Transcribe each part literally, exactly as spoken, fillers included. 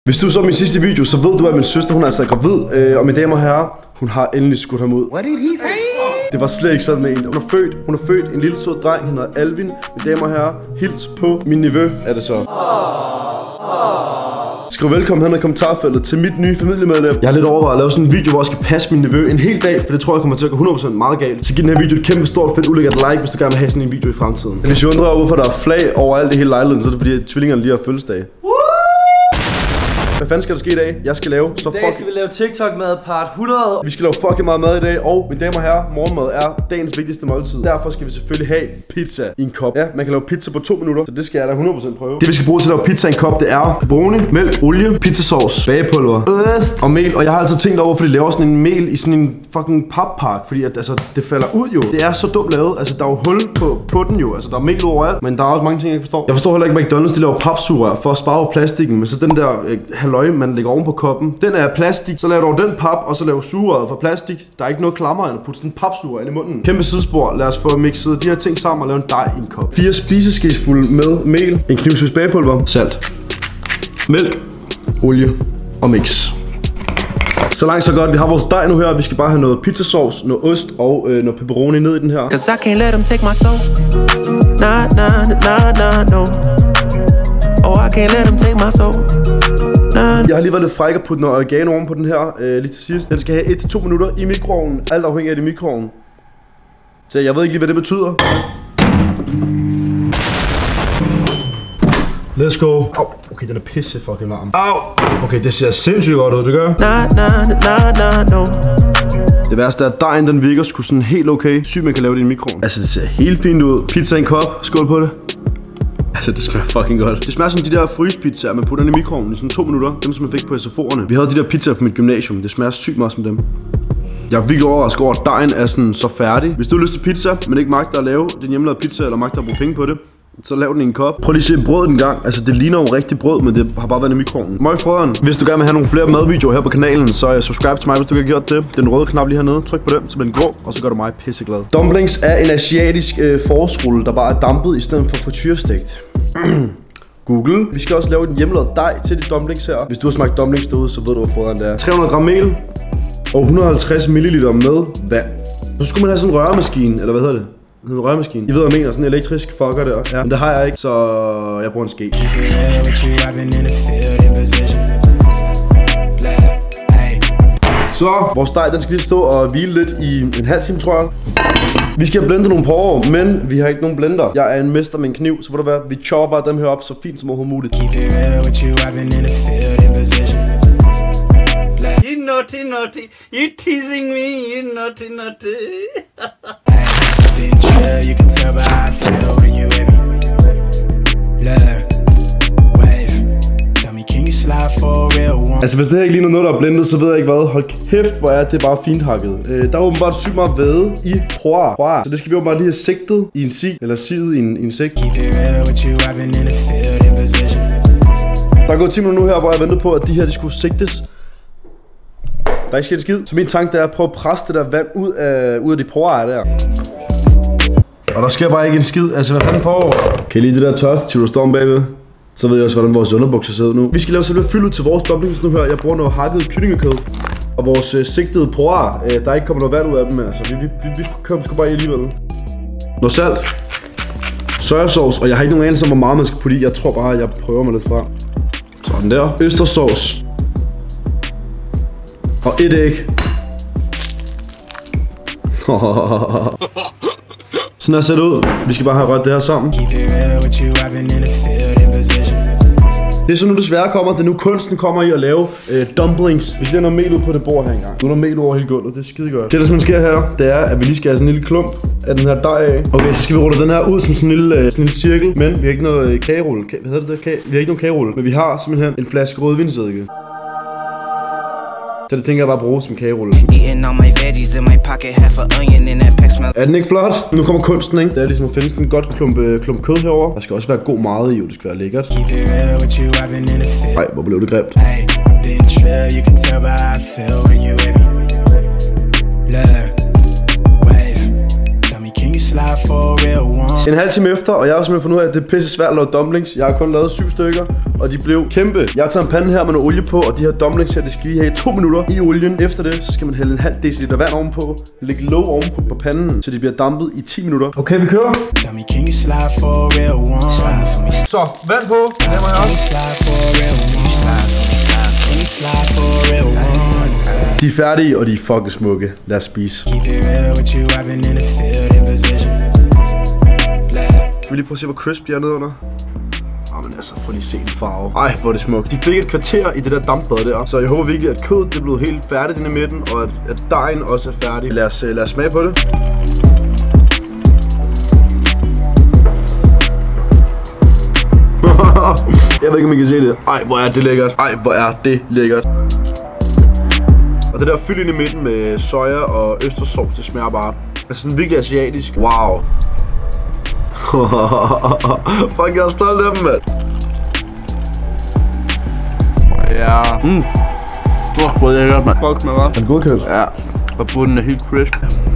Hvis du så min sidste video, så ved du, at min søster, hun er altså gravid. Øh, og mine damer og herrer, hun har endelig skudt ham ud. What did he say? Det var slet ikke sådan med en. Hun er født, hun er født en lille sød dreng, han hedder Alvin. Mine damer og herrer, hils på min nevø, er det så. Skriv velkommen hen i kommentarfeltet til mit nye familiemedlem. Jeg har lidt overvejet at lave sådan en video, hvor jeg skal passe min nevø en hel dag, for det tror jeg kommer til at gå hundrede procent meget galt. Så giv den her video et kæmpe stort fedt ulækkert like, hvis du gerne vil have sådan en video i fremtiden. Hvis I undrer over, hvorfor der er flag overalt i hele lejligheden, så er det fordi, at tvillingerne lige har fødselsdag. Hvad fanden skal der ske i dag? Jeg skal lave så fucking... I dag skal vi lave TikTok mad part hundrede. Vi skal lave fucking meget mad i dag, og mine damer og herrer, morgenmad er dagens vigtigste måltid. Derfor skal vi selvfølgelig have pizza i en kop. Ja, man kan lave pizza på to minutter, så det skal jeg da hundrede procent prøve. Det vi skal bruge til at lave pizza i en kop, det er pepperoni, mælk, olie, pizzasauce, bagepulver, øst og mel. Og jeg har altid tænkt over, fordi de laver sådan en mel i sådan en fucking pappakke, fordi at, altså, det falder ud jo. Det er så dumt lavet, altså der er jo hul på, på den jo, altså der er mel overalt, men der er også mange ting, jeg ikke forstår. Jeg forstår heller ikke, at McDonald's de laver papsugerør for at spare på plastikken, men så den der øh, halløj, man lægger oven på koppen, den er plastik, så laver du den pap, og så laver sugerøret fra plastik. Der er ikke noget klammer end at putte sådan en papsugerør ind i munden. Kæmpe sidespor, lad os få mixet de her ting sammen og lave en dej i en kop. Fire spiseskefulde med mel, en knivsvis bagepulver, salt, mælk, olie og mix. Så langt så godt, vi har vores dej nu her. Vi skal bare have noget pizzasauce, noget ost og øh, noget pepperoni ned i den her. Cause I can't let them take my soul. Nah, nah, nah, nah, no. Oh, I can't let them take my soul. Jeg har lige været lidt fræk at putte noget oregano oven på den her øh, lige til sidst. Den skal have et til to minutter i mikroovnen, alt afhængig af det i mikroovnen. Så jeg ved ikke lige, hvad det betyder. Let's go. Au, okay, den er pisse fucking varm. Au, okay, det ser sindssygt godt ud, det gør. Nah, nah, nah, nah, no. Det værste er, at dejen den virker sgu sådan helt okay. Sygt, man kan lave det i mikroovnen. Altså, det ser helt fint ud. Pizza i en kop. Skål på det. Altså, det smager fucking godt. Det smager som de der frysepizzaer, man putter den i mikroovnen i sådan to minutter. Dem, som man fik på S F O'erne. Vi havde de der pizzaer på mit gymnasium. Det smager sygt meget som dem. Jeg er virkelig overrasket over, at dejen er sådan så færdig. Hvis du har lyst til pizza, men ikke magter at lave din hjemmelavede pizza, eller magter at bruge penge på det, så lav den i en kop. Prøv lige at se brødet en gang. Altså, det ligner jo rigtig brød, men det har bare været i mikroovnen. Møg frøderen. Hvis du gerne vil have nogle flere madvideoer her på kanalen, så subscribe til mig, hvis du ikke har gjort det. Den røde knap lige hernede. Tryk på den, så bliver den grå, og så gør du mig pisseglad. Dumplings er en asiatisk øh, forårsrulle, der bare er dampet i stedet for frityrestegt. Google. Vi skal også lave en hjemmelavet dej til de dumplings her. Hvis du har smagt dumplings derude, så ved du, hvor frøderen det er. tre hundrede gram mel og et hundrede og halvtreds milliliter med vand. Så skulle man have sådan en røremaskine, eller hvad hedder det? En røremaskine. I ved, hvad jeg mener, sådan en elektrisk fucker der. Ja, men det har jeg ikke, så jeg bruger en ske. Så, vores dej, den skal lige stå og hvile lidt i en halv time, tror jeg. Vi skal blende nogle porrer, men vi har ikke nogen blender. Jeg er en mester med en kniv, så vil det være, vi chopper dem her op så fint som overhovedet muligt. You naughty, naughty. You teasing me, you naughty, naughty. You can tell by how I feel when you with me. Love, wave. Tell me, can you slide for a real one? Altså, hvis det her ikke ligner noget, der er blendet, så ved jeg ikke hvad. Hold kæft, hvor er det bare fint hakket. Øh, der er åbenbart sygt meget væde i porrer. Så det skal vi åbenbart lige have sigtet i en sig, eller siget i en, i en sigt. Der er gået ti minutter nu her, hvor jeg ventede på, at de her de skulle sigtes. Der er ikke sket en skid. Så min tanke er at prøve at presse det der vand ud af, ud af de porrer der. Og der sker bare ikke en skid. Altså, hvad fanden foregår? Kan I lide det der tørstativ, der står om bagved? Så ved jeg også, hvordan vores underbukser sidder nu. Vi skal lave selve fyldet til vores dumplings nu her. Jeg bruger noget hakket kyllingekød. Og vores øh, sigtede porrer. Øh, der er ikke kommet noget vand ud af dem, men altså, vi, vi, vi, vi køber sgu bare i alligevel. Noget salt. Sojasauce. Og jeg har ikke nogen anelse om, hvor meget man skal putte i. Jeg tror bare, at jeg prøver mig lidt fra. Sådan der. Østersauce. Og et æg. Sådan her ser det ud. Vi skal bare have rødt det her sammen. Det er så nu desværre kommer, det er nu kunsten kommer i at lave øh, dumplings. Vi skal have noget mel ud på det bord her engang. Nu er der mel over hele gulvet, det er skide godt. Det der simpelthen sker her, det er, at vi lige skal have sådan en lille klump af den her dej af. Okay, så skal vi rulle den her ud som sådan en lille, øh, sådan en lille cirkel. Men vi har ikke noget øh, kagerulle. Ka hvad hedder det der? Kage? Vi har ikke nogen kagerulle. Men vi har simpelthen en flaske rødvinsedike. Så det tænker jeg bare at bruge som kagerulle. Er den ikke flot? Nu kommer kunsten, ikke? Det er ligesom at finde sådan en godt klump, øh, klump kød herover. Der skal også være god meget i, jo. Det skal være lækkert. Ej, hvor blev det grimt. for a real one. En halv time efter, og jeg har simpelthen fundet ud af, at det er pisse svært at lave dumplings. Jeg har kun lavet syv stykker, og de blev kæmpe. Jeg har taget en pande her med noget olie på, og de her dumplings her, de skal lige have i to minutter i olien. Efter det, så skal man hælde en halv deciliter vand ovenpå, lægge låg ovenpå på panden, så de bliver dampet i ti minutter. Okay, vi kører. Tell me, can you slide for a real one? Slide for me. Så, vand på. Her må jeg også. Slide for a real one. Slide for me, slide. Can you slide for a real one? De er færdige, og de er fucking smukke. Lad os spise. Keep it real with you, I've been in the field in position. Vi lige prøve at se, hvor crisp de er nede under. Ah, men altså, få lige se en farve. Ej, hvor er det smukt. De fik et kvarter i det der dampbad der. Så jeg håber virkelig, at kødet det er blevet helt færdigt inde i midten, og at, at dejen også er færdig. Lad os, lad os smage på det. Jeg ved ikke, om I kan se det. Ej, hvor er det lækkert. Ej, hvor er det lækkert. Og det der fyld ind i midten med soja og østersovs, det smager bare. Altså sådan virkelig asiatisk. Wow. Fuck, jeg er stolt af dem, mand. Ja. Mm. Du har prøvet det godt, mand. Fuck med, hva'? Er det godkendt? Ja. Og bunden er helt crisp.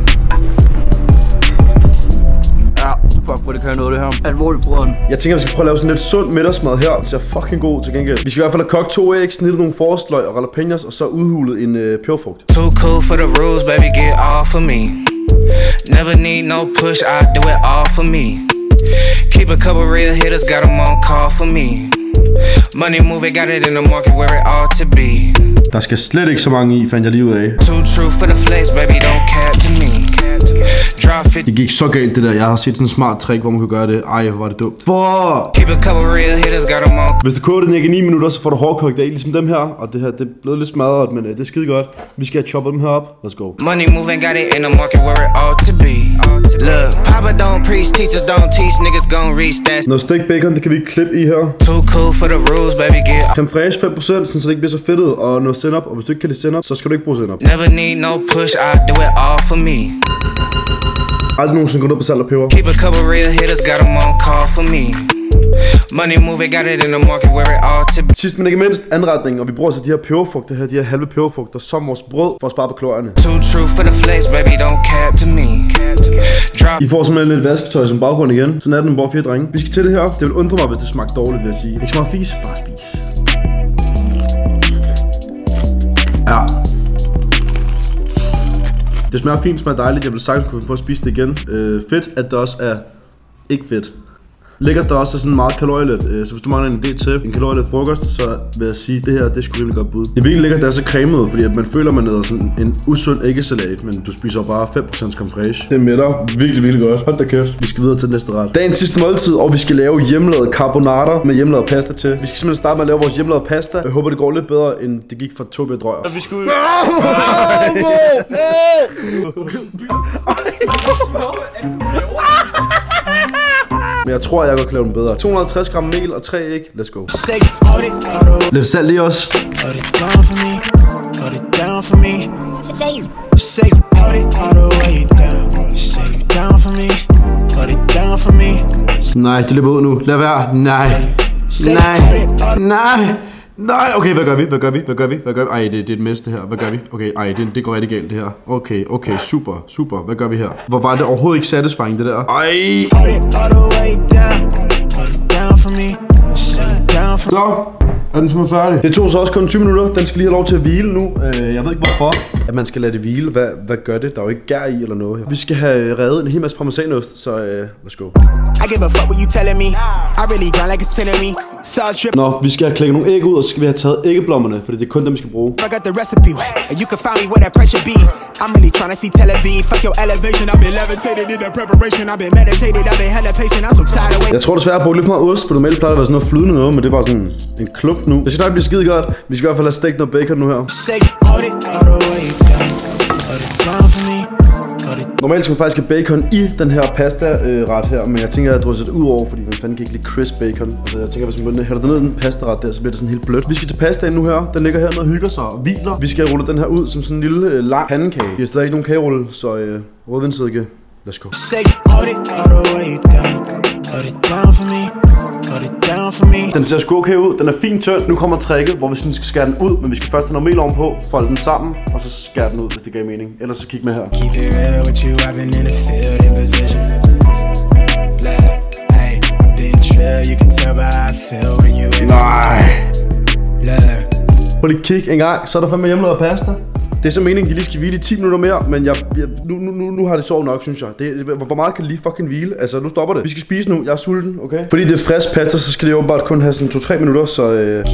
Ja. Fuck, hvor det kan noget, det her. Alvorligt brøden. Jeg tænker, vi skal prøve at lave sådan lidt sund middagsmad her. Det ser fucking god til gengæld. Vi skal i hvert fald have kogt to æg, snittet nogle forårsløg og jalapenos, og så udhulet en øh, peberfrugt. Too cool for the rules, baby, get off of me. Never need no push, I do it all for me. Keep a couple real hitters, got them on call for me. Money moving, got it in the market where it ought to be. Der skal slet ikke så mange i, fandt jeg lige ud af. Too true for the flex, baby, don't cap to me. Drop it. Det gik så galt det der. Jeg har set sådan en smart trick, hvor man kunne gøre det. Ej, hvor var det dumt. Fuck! Keep a couple real hitters, got them on. Hvis du koger den ikke i ni minutter, så får du hårdkogt æg, ligesom dem her. Og det her, det er blevet lidt smadret, men øh, det er skide godt. Vi skal have choppet dem her op. Let's go. Money moving, got it in the market where it ought to be. Look, Papa don't preach, teachers don't teach, niggas gon' reach that. Noget stegt bacon, det kan vi klippe i her. Too cool for the rules, baby, get. Creme fraiche fem procent, så det ikke bliver så fedtet. Og noget sennep, og hvis du ikke kan lide sennep, så skal du ikke bruge sennep. Never need no push, I do it all for me. Aldrig nogensinde gå ned på salt og peber. Keep a couple real hitters, got them on call for me. Money moving, got it in the market where it ought to be. Sidst men ikke mindst anretning, og vi bruger så de her peberfrugter her, de her halve peberfrugter som vores brød for at spare på kalorierne. Too true for the flex, baby, don't cap to me. Drop. I får simpelthen lidt vasketøj som baggrund igen. Sådan er den bare fire drenge. Vi skal til det her. Det vil undre mig, hvis det smagte dårligt, vil jeg sige. Ikke så meget fis, bare spis. Ja. Det smager fint, smager dejligt. Jeg vil sagtens kunne få at spise det igen. Øh, fedt, at det også er ikke fedt. Lækkert, der også er sådan meget kalorielet. Øh, så hvis du mangler en idé til en kalorielet frokost, så vil jeg sige, at det her, det er sgu rimelig godt bud. Det er virkelig lækkert, at det er så cremet, fordi at man føler, at man æder sådan en usund æggesalat, men du spiser bare fem procent creme fraiche. Det mætter virkelig, virkelig godt. Hold da kæft. Vi skal videre til den næste ret. Dagens sidste måltid, og vi skal lave hjemmelavet carbonara med hjemmelavet pasta til. Vi skal simpelthen starte med at lave vores hjemmelavede pasta. Jeg håber, det går lidt bedre, end det gik for Tobi og Drøjer. Vi skal ud. Men jeg tror, at jeg godt kan lave den bedre. to hundrede og halvtreds gram mel og tre æg. Let's go. Say, hold it, hold it, Lidt salt i også. hold it down for me, hold it down for me. Say, say, hold it all the way down. Say you down for me, hold it down for me. Nej, det løber ud nu. Lad være. Nej. Nej. Nej. Nej, okay, hvad gør vi? Hvad gør vi? Hvad gør vi? Hvad gør vi? Ej, det, det er et mess, det her. Hvad gør vi? Okay, ej, det, det går rigtig galt, det her. Okay, okay, super, super. Hvad gør vi her? Hvor var det overhovedet ikke satisfying, det der? Ej. Hold it all the way down, hold it down for me. Say you down for me. Så er den simpelthen færdig. Det tog så også kun tyve minutter. Den skal lige have lov til at hvile nu. Jeg ved ikke hvorfor, at man skal lade det hvile. Hvad, hvad gør det? Der er jo ikke gær i eller noget her. Vi skal have reddet en hel masse parmesanost, så uh, let's go. I give a fuck what you telling me. I really grind like it's telling me. Sauce drip. Nå, vi skal have klækket nogle æg ud, og så skal vi have taget æggeblommerne, fordi det er kun dem, vi skal bruge. I got the recipe, and you can find me where that pressure be. I'm really trying to see Tel Aviv. Fuck your elevation. I've been levitated in the preparation. I've been meditated. I've been hella patient. I'm so tired of waiting. Jeg tror desværre, jeg brugte lidt for meget ost, for normalt plejer det at være sådan noget flydende noget, men det er bare sådan en klump nu. Det skal nok blive skide godt. Vi skal i hvert fald have stegt noget bacon nu her. Say, hold it all the way down, hold it down for me. Normalt skal man faktisk have bacon i den her pasta-ret her, men jeg tænker, at jeg drysser det ud over, fordi man fanden kan ikke lide crisp bacon. Altså, jeg tænker, hvis man hælder det ned i den pasta-ret der, så bliver det sådan helt blødt. Vi skal til pastaen nu her. Den ligger hernede og hygger sig og hviler. Vi skal rulle den her ud som sådan en lille øh, lang pandekage. Vi har stadig ikke nogen kagerulle, så øh, rødvinsedike. Let's go. Say, hold it all the way down, hold it down for me. Den ser sgu okay ud, den er fint tynd. Nu kommer tricket, hvor vi sådan skal skære den ud, men vi skal først have noget mel ovenpå, folde den sammen, og så skære den ud, hvis det giver mening. Ellers så kig med her. Keep it real with you, I've been in the field in position. drill, you can tell by how I feel when you with me. Nej. Love. Prøv lige kig en gang, så er der fandme hjemmelavet pasta. Det er så meningen, at de lige skal hvile i ti minutter mere, men jeg, jeg, nu, nu, nu har det sovet nok, synes jeg. Det, hvor meget kan det lige fucking hvile? Altså, nu stopper det. Vi skal spise nu. Jeg er sulten, okay? Fordi det er frisk pasta, så skal det åbenbart kun have sådan to tre minutter, så... Øh...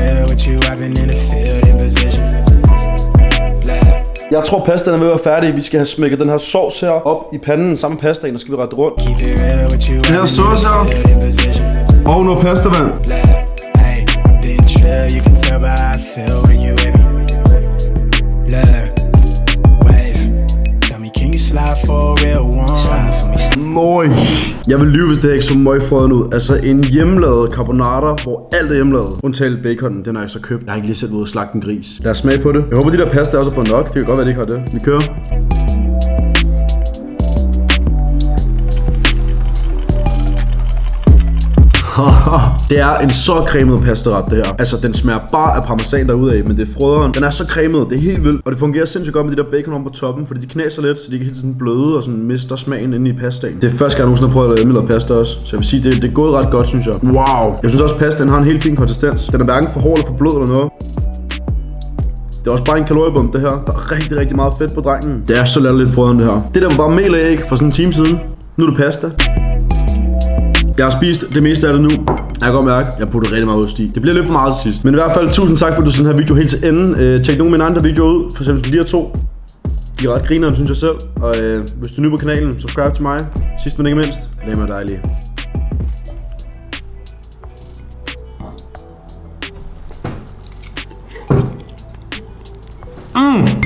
Jeg tror, pastaen er ved at være færdig. Vi skal have smækket den her sovs her op i panden. Samme pasta, og så skal vi rette rundt. Den her sauce her. Og noget pastavand. Nøj. Jeg vil lyve, hvis det her ikke så møgfrøden ud. Altså en hjemmelavet carbonara, hvor alt er hjemmelavet. Undtagen baconen, den har jeg så købt. Jeg har ikke lige set ud at slagte en gris. Lad os smage på det. Jeg håber, de der pasta også har fået nok. Det kan godt være, de ikke har det. Vi kører. Det er en så cremet pastaret, det her. Altså, den smager bare af parmesan derudaf, men det er frøderen. Den er så cremet, det er helt vildt. Og det fungerer sindssygt godt med de der bacon om på toppen, fordi de knaser lidt, så de kan helt sådan bløde og sådan mister smagen inde i pastaen. Det er første gang, jeg nogensinde har prøvet at lave hjemmelavet pasta også. Så jeg vil sige, det, det er gået ret godt, synes jeg. Wow. Jeg synes også, at pastaen har en helt fin konsistens. Den er hverken for hård eller for blød eller noget. Det er også bare en kaloriebombe, det her. Der er rigtig, rigtig meget fedt på drengen. Det er så latterligt frøderen, det her. Det der var bare mel og æg for sådan en time siden. Nu er det pasta. Jeg har spist det meste af det nu. Jeg kan godt mærke, at jeg putter rigtig meget ost i. Det bliver lidt for meget til sidst. Men i hvert fald tusind tak for, at du så den her video helt til enden. Øh, tjek nogle af mine andre videoer ud. For eksempel de her to. De er ret grinerne, synes jeg selv. Og øh, hvis du er ny på kanalen, subscribe til mig. Sidst men ikke mindst, lad mig dejlig. Mm.